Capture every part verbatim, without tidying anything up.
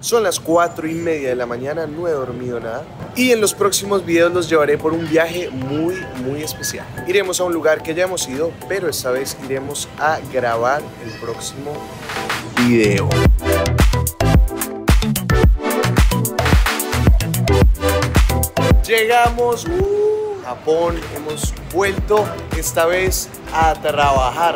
Son las cuatro y media de la mañana, no he dormido nada. Y en los próximos videos los llevaré por un viaje muy, muy especial. Iremos a un lugar que ya hemos ido, pero esta vez iremos a grabar el próximo video. Llegamos a uh, Japón, hemos vuelto esta vez a trabajar.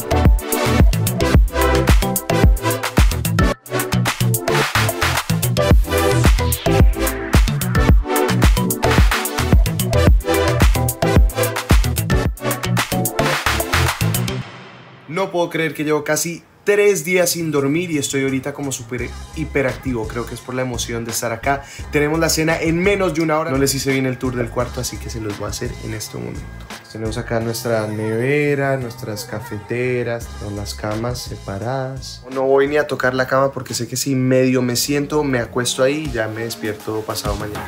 No puedo creer que llevo casi tres días sin dormir y estoy ahorita como súper hiperactivo. Creo que es por la emoción de estar acá. Tenemos la cena en menos de una hora. No les hice bien el tour del cuarto, así que se los voy a hacer en este momento. Tenemos acá nuestra nevera, nuestras cafeteras, con las camas separadas. No voy ni a tocar la cama porque sé que si medio me siento, me acuesto ahí y ya me despierto pasado mañana.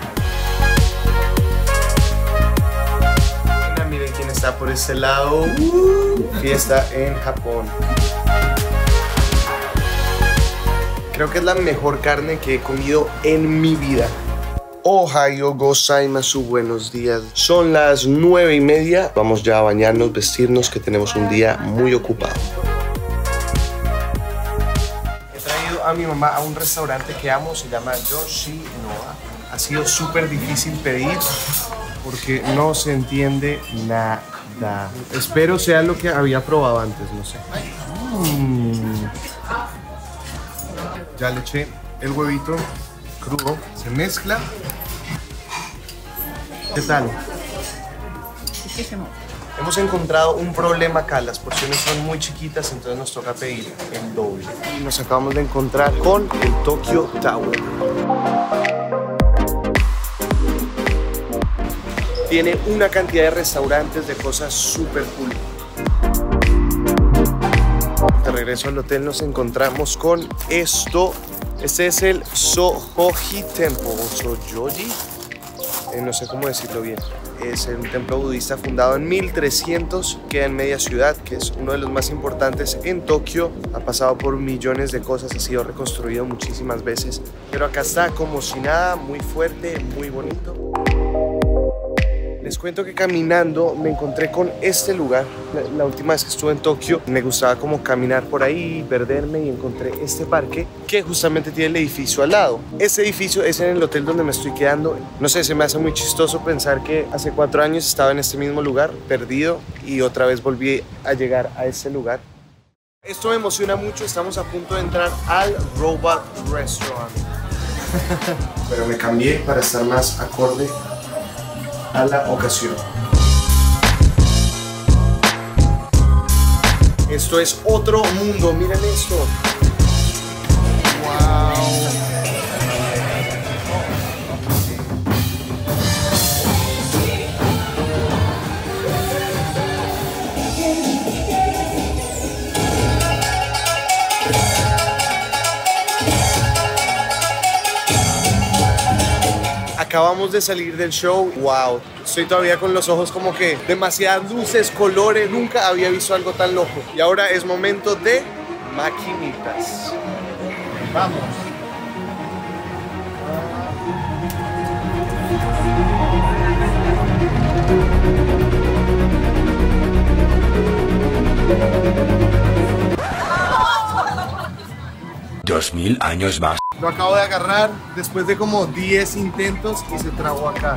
Miren quién está por este lado. Uh, fiesta en Japón. Creo que es la mejor carne que he comido en mi vida. Ohayo gozaimasu, buenos días. Son las nueve y media. Vamos ya a bañarnos, vestirnos, que tenemos un día muy ocupado. He traído a mi mamá a un restaurante que amo, se llama Yoshinoya. Ha sido súper difícil pedir porque no se entiende nada. Espero sea lo que había probado antes, no sé. Mm. Ya le eché el huevito crudo, se mezcla. ¿Qué tal? Hemos encontrado un problema acá, las porciones son muy chiquitas, entonces nos toca pedir el doble. Y nos acabamos de encontrar con el Tokyo Tower. Tiene una cantidad de restaurantes, de cosas súper cool. De regreso al hotel nos encontramos con esto. Este es el Sohoji Temple, o Sojoji. Eh, no sé cómo decirlo bien. Es un templo budista fundado en mil trescientos, queda en media ciudad, que es uno de los más importantes en Tokio. Ha pasado por millones de cosas, ha sido reconstruido muchísimas veces. Pero acá está como si nada, muy fuerte, muy bonito. Les cuento que caminando me encontré con este lugar. La, la última vez que estuve en Tokio me gustaba como caminar por ahí, perderme, y encontré este parque que justamente tiene el edificio al lado. Este edificio es en el hotel donde me estoy quedando. No sé, se me hace muy chistoso pensar que hace cuatro años estaba en este mismo lugar, perdido, y otra vez volví a llegar a este lugar. Esto me emociona mucho, estamos a punto de entrar al Robot Restaurant. Pero me cambié para estar más acorde a la ocasión. Esto es otro mundo, miren esto. Wow. Acabamos de salir del show. Wow, estoy todavía con los ojos como que demasiadas luces, colores. Nunca había visto algo tan loco. Y ahora es momento de maquinitas. Vamos. Dos mil años más. Lo acabo de agarrar después de como diez intentos y se trabó acá.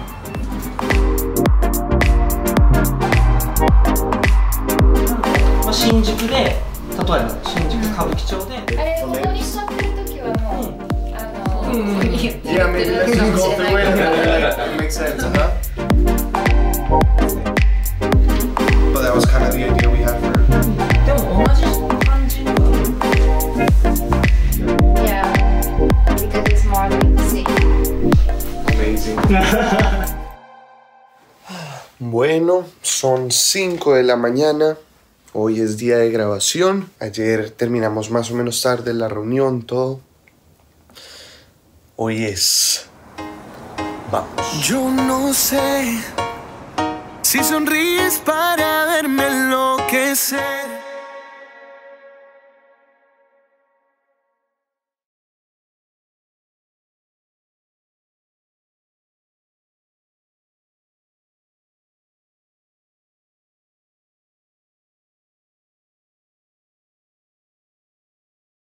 Shinjuku de, 例えば新宿歌舞伎町で。 あれここに座ってる時はもうあの言って Yeah, maybe る let's かも go しれ through ない it. けど。 That makes sense, huh? Well, that was kind of the idea we had for. でも同じ感じの。 Yeah, because it's more like the same. Amazing. Bueno, son cinco de la mañana. Hoy es día de grabación. Ayer terminamos más o menos tarde la reunión, todo. Hoy es... Vamos. Yo no sé si sonríes para verme enloquecer.